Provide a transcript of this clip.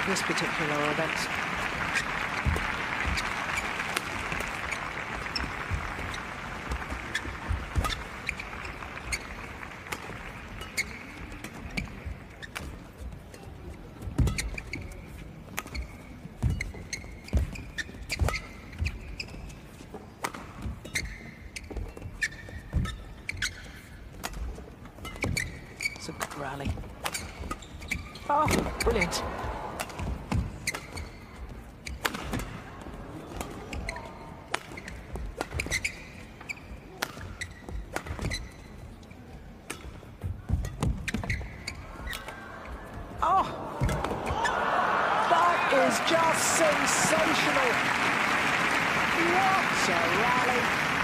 this particular event. It's a good rally. Oh, brilliant. Oh, that is just sensational. What a rally.